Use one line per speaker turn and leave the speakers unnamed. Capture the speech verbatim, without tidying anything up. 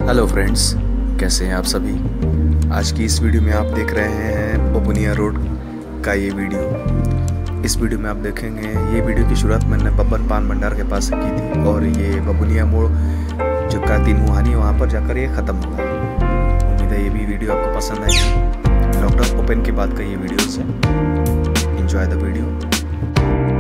Hello friends, कैसे हैं आप सभी। आज की इस वीडियो में आप देख रहे हैं बबुनिया रोड का ये वीडियो। इस वीडियो में आप देखेंगे, ये वीडियो की शुरुआत मैंने बब्बन पान भंडार के पास से की थी और ये बबुनिया मोड़ जो का तीन मुहानी है वहाँ पर जाकर ये ख़त्म होगा। उम्मीद है ये भी वीडियो आपको पसंद आएगी। लॉकडाउन ओपन के बाद का ये वीडियो है। Enjoy the video.